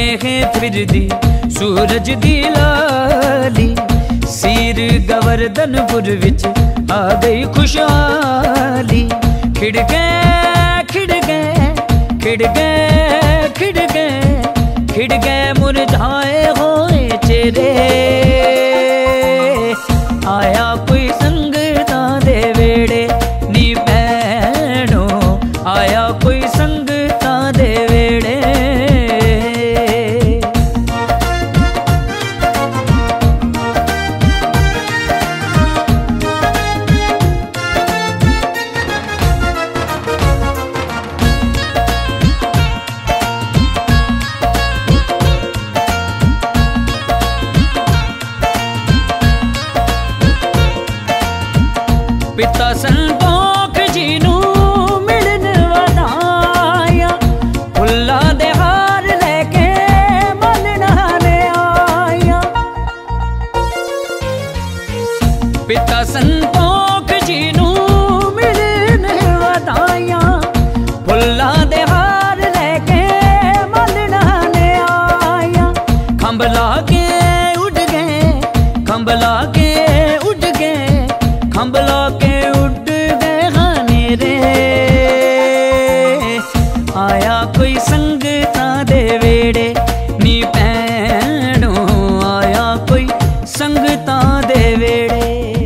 है फिरदी सूरज दी लाली, सीर गवर्धनपुर विच आ गई खुशहाली। खिड़ गए खिड़ गए खिड़ गए खिड़ गए खिड़ गए मुरझाए हुए चेहरे, आया कोई संगता दे वेड़े नी भैनो, आया कोई संगता दे वेड़े। पिता संतोख जी नू मिलन वधाया, फुल्ला दे हार लेके मलना ने आया। पिता संतोख जी नू मिलन वधाया, फुल्ला दे हार लेके मलना ने आया। खंभ लाके उड़ गए खंभ लाके उड़ गए खंभ लाके आया कोई संगता दे वेड़े नी भैनो, आया कोई संगता दे वेड़े।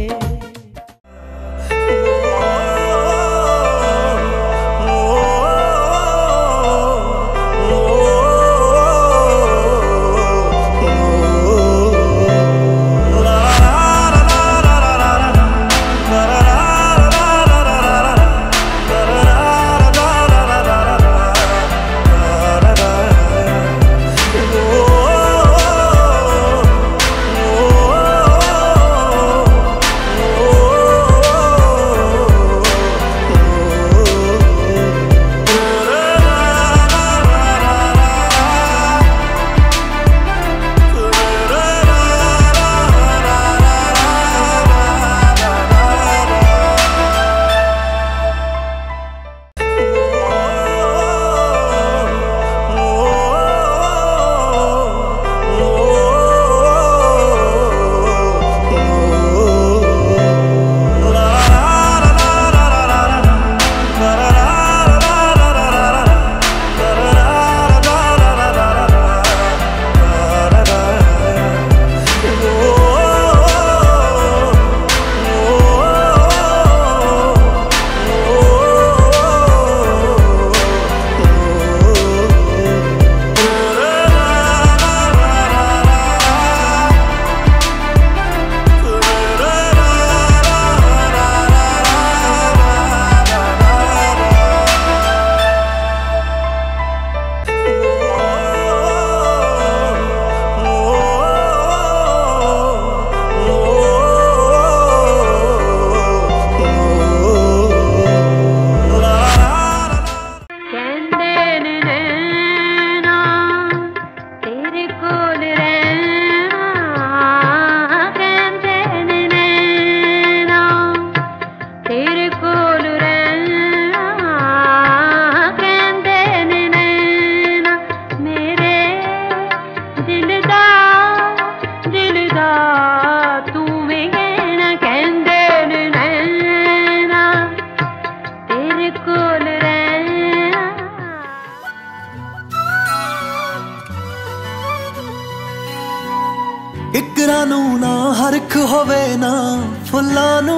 इकरा नू ना हरख होवे ना फुल्लां नू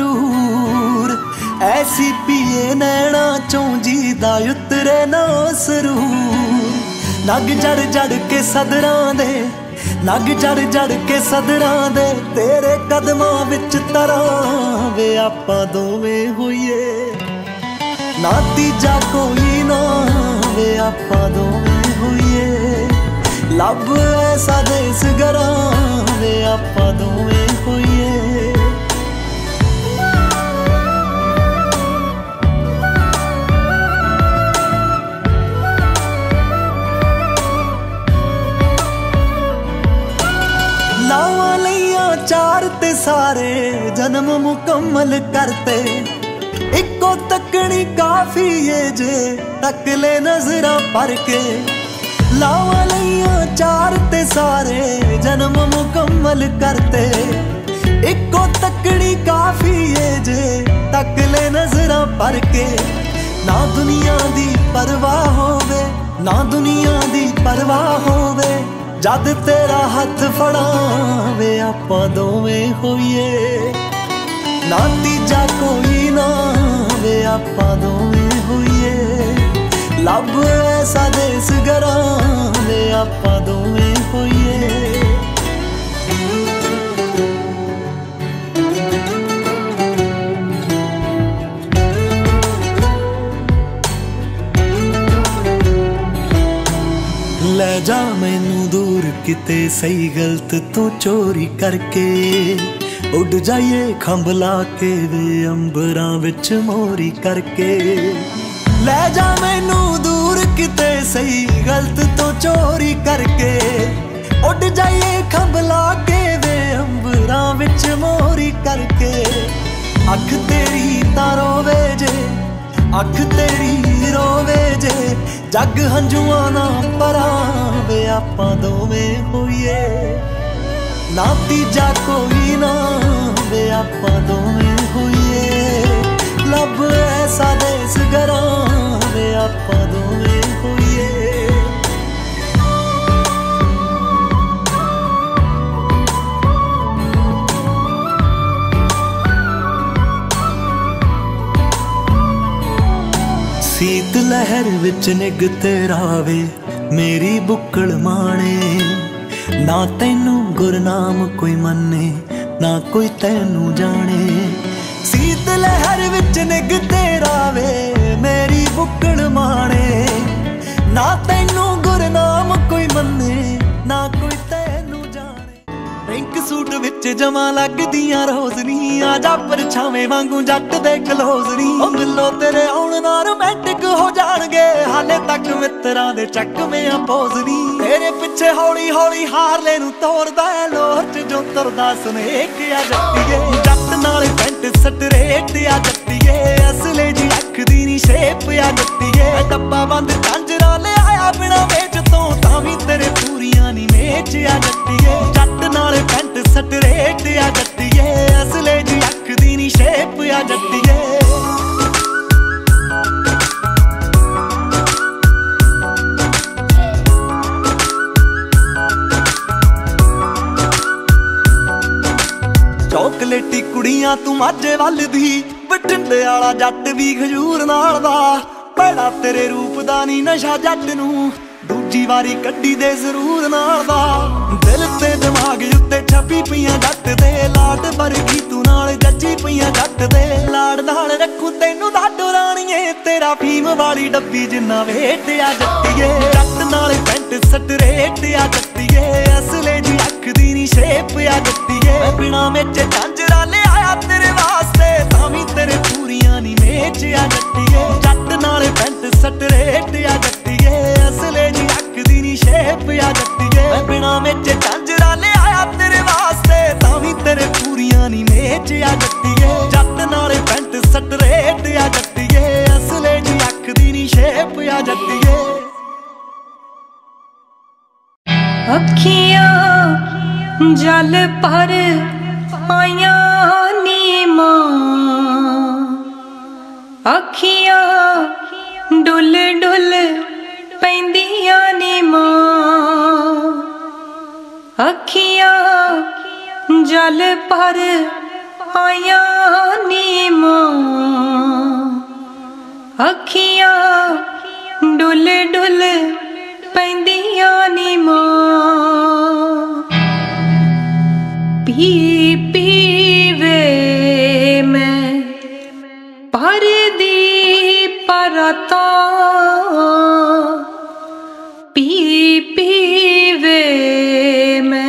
गरूर, ऐसी पिए नैना चों जी दा उतरे ना सरूर। नग जड़ जड़ के सदरां दे नग जड़ जड़ के सदरां दे तेरे कदमां विच तरां वे आपां दोवें होइए ना तीजा कोई ना वे आपां दोवें होइए। लब ऐसा देस गरां वे आपां दोवें होइए। लावां लईयां चार ते सारे जन्म मुकम्मल करते, इको तकनी काफी है जे तक ले नजरा पर के। लावा लइया चार ते सारे जन्म मुकम्मल करते, इको तकड़ी काफी है जे तक ले नजरा भर के। ना दुनिया दी परवाह होवे, ना दुनिया दी परवाह होवे, जद तेरा हथ फड़ावे आपां दोवें होइए। ना तीजा कोई ना वे आपां दोवें होइए, लब ऐसा देस गरावे आपां दोवें होइए। ले जा मैनू दूर किते सही गलत तू चोरी करके, उड़ जाइए खंभ ला के वे अंबरां विच मोरी करके। ले जा मैनू दूर किते सही गलत तो चोरी करके, उड़ जाइए खंभ ला के वे अंबरां विच मोरी करके। अख तेरी तां रोवे जे, अख तेरी रोवे जे, जग हंजुआं ना परावे आपां दोवें होइए। ना तीजा कोई ना वे आपां दोवें होइए, लब ऐसा देस गरावे आपां दोवें होइए। सीत लहर विच निग तेरा वे मेरी बुक्कड़ माणे, ना तैनू गुरनाम कोई मन्ने, ना कोई तैनू जाने। सीत लहर विच निग तेरा वे मेरी बुक्कड़ माणे, ना तैनू गुरनाम कोई मन्ने, ना कोई तैनू जाने। पिंक सूट विच जमा लगदियां रोज़नी, आजा परछावें वांगू जट दे क्लोज़नी। ओ मिलो तेरे आउण नाल रोमांटिक हो जाणगे, हाले तक मित्रां दे चकवें पोज़नी। तेरे पिछे हौली हौली हारले नू तोड़दा ऐ लोर च जो तुरदा सुनेक आ जट्टीए। जट नाल पैंट सटरेट आ जट्टीए, असले जी अख दी नी शेप आ जट्टीए। डब्बा बंद झांजरा ले आया बिना वेच तो, तां तेरे पूरियां नी मेच आ जट्टीए। जट नाल पैंट सटरेट आ जट्टीए, असले जी अख दी नी शेप आ जट्टीए। चॉकलेटी कुड़ियां तू माझे वल दी, बठिंडे वाला जट भी खजूर नाल दा। बड़ा तेरे रूप दा नी नशा जट नू, दूजी वारी कड्डी दे जरूर नाल दा। दिल ते दिमाग उत्ते छपी पईयां जट दे, लाड वर्गी तू नाल जच्ची पईयां जट दे। लाड नाल रखू तैनू दाडो राणीए, तेरा फीम वाली डब्बी जिन्ना वेट आ जट्टीए। जट नाल पैंट सटरेट आ जट्टीए, असले जी अख दी नी शेप आ जट्टीए। मैं बिना मेचे झांजरा ले आया तेरे वास्ते, तां तेरे पूरियां नी मेच आ जट्टीए। जट नाल पैंट सटरेट आ जट्टीए, असले जी अख दी नी शेप आ जट्टीए। मैं बिना मेचे झांजरा ले आया तेरे वास्ते, तां तेरे पूरियां नी मेच आ जट्टीए। जट नाल पैंट सटरेट आ जट्टीए, असले जी अख दी नी शेप आ जट्टीए। अखियां जल पर आया नी मां, अखियां डुल डुल पैंदियां नी मां। अखियां जल पर आया नी मां, अखियां डुल डुल पैंदियां नी मां। पी पी वे मैं परदी परता, पी पी वे मैं।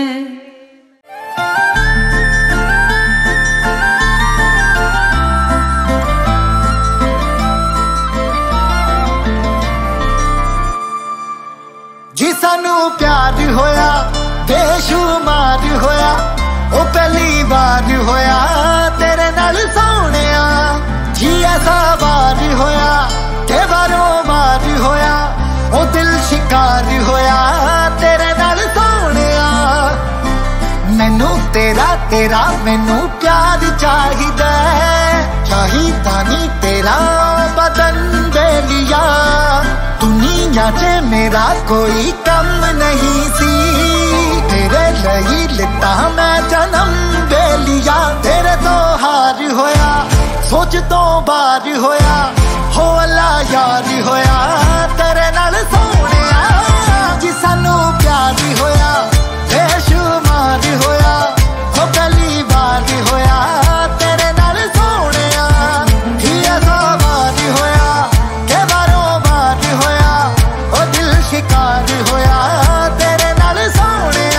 जी सानू प्यार होया बेशुमार होया, ओ पहली बार होया तेरे नाल सोहणिया। जी ऐसा बार होया के बारों बार होया, ओ दिल शिक शिकार होया तेरे नाल सोहणिया। मैनू तेरा तेरा मैनू प्यार चाहिदा चाहिदा नी तेरा बदन बेलिया। दुनिया च मेरा कोई कम नहीं सी तेरे लई लिता मैं जन्म बेलिया। तेरे तो हार होया सोच तो बार होया हो अल्ला यार होया तेरे नाल सोहणिया। जी सानू प्यार होया बेशुमार होया हो पहली बार होया तेरे नाल सोहणिया। ही ऐसा बार होया के बारों बार होया ओ दिल शिकार होया तेरे नाल सोहणिया।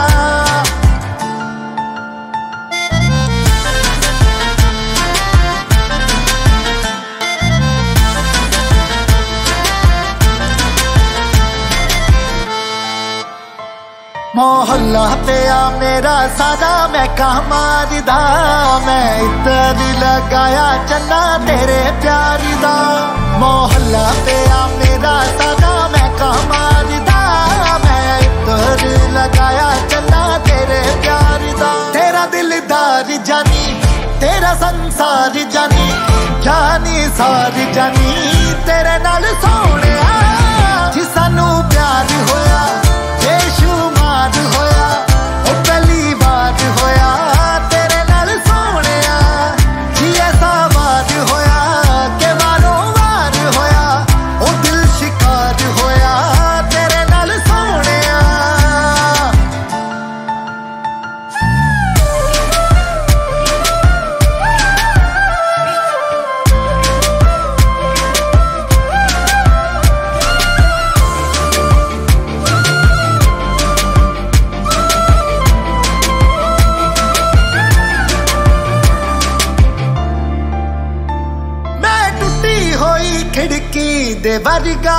मोहल्ला पिया मेरा सारा मैं कहाँ मारदा। मैं इतर लगाया चन्ना तेरे प्यार दा। मोहल्ला पिया मेरा सारा मैं कहाँ मारदा। मैं इतर लगाया चन्ना तेरे प्यार दा। तेरा दिलदार जानी तेरा संसार जानी जानी सार जानी तेरे नाल सोहणिया। जी सानू प्यार होया बेशुमार होया ओ पहली बार होया तेरे नाल सोहणिया। जी ऐसा बार होया के बारों बार होया ओ दिल शिकार होया तेरे नाल सोहणिया। खिड़की दे वर्गा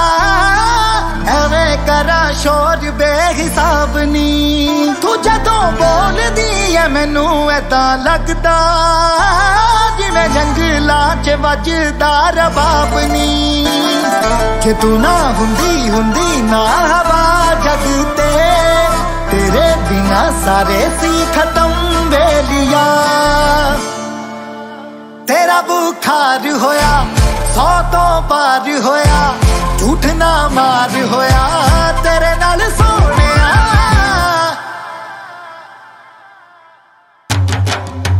एवें करा शोर बेहिसाब नी। तू जदों बोलदी है मैनू ऐदा लगदा जिवें जंगलां च वजदा रबाब नी। कि तू ना हुंदी हुंदी ना हवा जग ते तेरे बिना सारे सी खत्म बेलिया। तेरा बुखार होया 100 तो पार होया झूठ ना मार होया तेरे नाल सोहणिया।